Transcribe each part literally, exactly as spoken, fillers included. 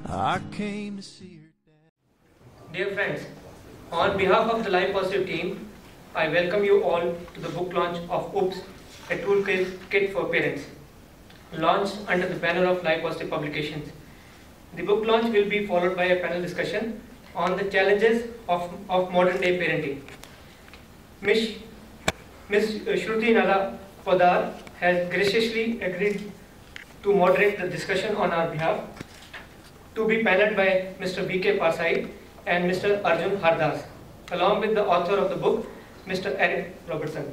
I came to see her dad. Dear friends, on behalf of the Life Positive team, I welcome you all to the book launch of Oops, a toolkit kit for parents, launched under the banner of Life Positive Publications. The book launch will be followed by a panel discussion on the challenges of, of modern day parenting. Miss Miss Shruti Nada Podar has graciously agreed to moderate the discussion on our behalf, to be paneled by Mister B K Parsai and Mister Arjun Hardas, along with the author of the book, Mister Eric Robertson.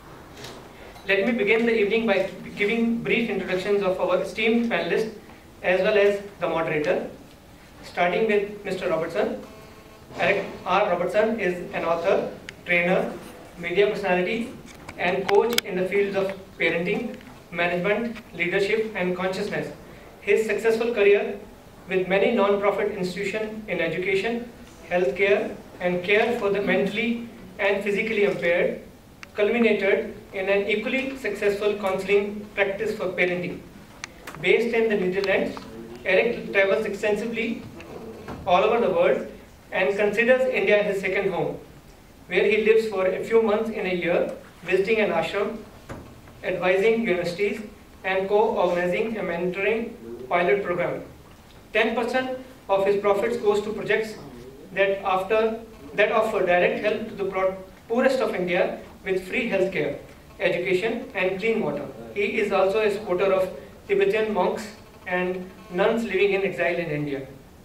Let me begin the evening by giving brief introductions of our esteemed panelists as well as the moderator. Starting with Mister Robertson. Eric R. Robertson is an author, trainer, media personality, and coach in the fields of parenting, management, leadership, and consciousness. His successful career with many non-profit institutions in education, healthcare, and care for the mentally and physically impaired culminated in an equally successful counseling practice for parenting. Based in the Netherlands, Eric travels extensively all over the world and considers India his second home, where he lives for a few months in a year, visiting an ashram, advising universities, and co-organizing a mentoring pilot program. ten percent of his profits goes to projects that, after, that offer direct help to the poorest of India with free healthcare, education, and clean water. He is also a supporter of Tibetan monks and nuns living in exile in India.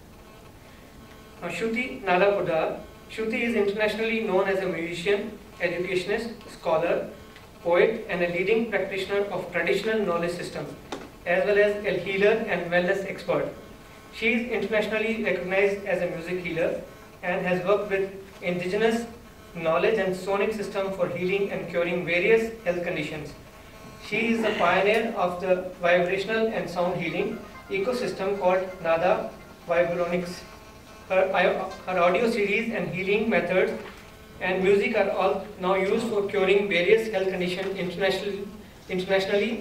Now, Shruti Nada Podar. Shruti is internationally known as a musician, educationist, scholar, poet, and a leading practitioner of traditional knowledge system, as well as a healer and wellness expert. She is internationally recognized as a music healer and has worked with indigenous knowledge and sonic system for healing and curing various health conditions. She is the pioneer of the vibrational and sound healing ecosystem called Nada Vibronics. Her, her audio series and healing methods and music are all now used for curing various health conditions internationally. internationally.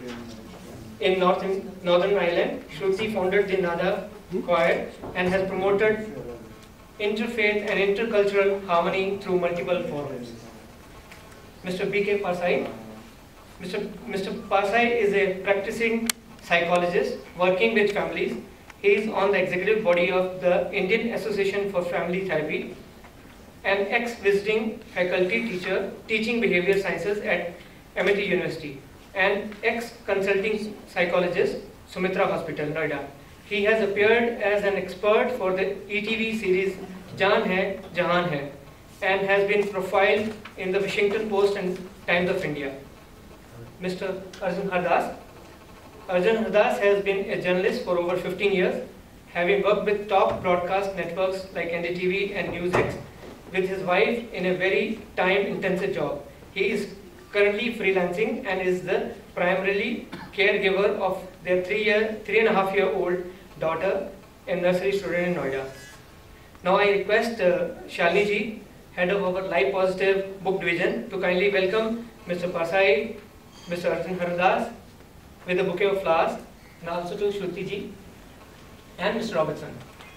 In North, Northern Ireland, Shruti founded the Nada Choir and has promoted interfaith and intercultural harmony through multiple forums. Mister B K Parsai. Mister Mister Parsai is a practicing psychologist working with families. He is on the executive body of the Indian Association for Family Therapy, an ex-visiting faculty teacher teaching behavior sciences at M I T University, and ex-consulting psychologist, Sumitra Hospital, Noida. He has appeared as an expert for the E T V series Jaan Hai, Jahan Hai, and has been profiled in the Washington Post and Times of India. Mister Arjun Hardas. Arjun Hardas has been a journalist for over fifteen years, having worked with top broadcast networks like N D T V and NewsX, with his wife in a very time-intensive job. He is currently freelancing and is the primarily caregiver of their three year, three and a half year old daughter, a nursery student in Noida. Now I request uh, Shalini ji, head of our Life Positive book division, to kindly welcome Mister Parsai, Mister Arjun Hardas with a bouquet of flowers, and also to Shruti ji and Mister Robertson.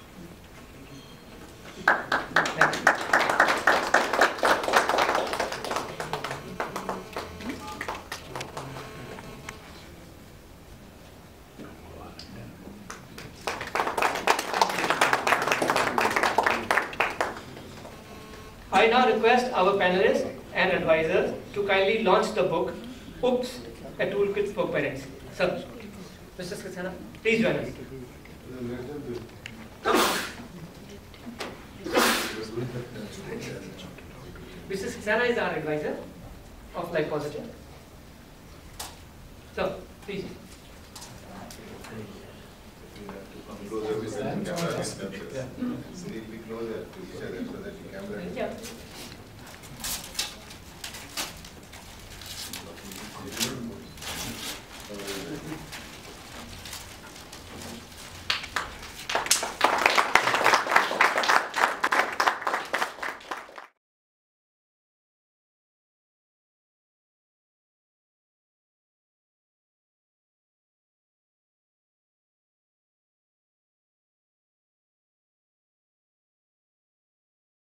Thank you. I now request our panelists and advisors to kindly launch the book, Oops, a Toolkit for Parents. Sir, Mister Saxena, please join us. Mister Saxena is our advisor of Life Positive. So, please. Closer with the camera. Be closer to each other so that the camera. Yeah.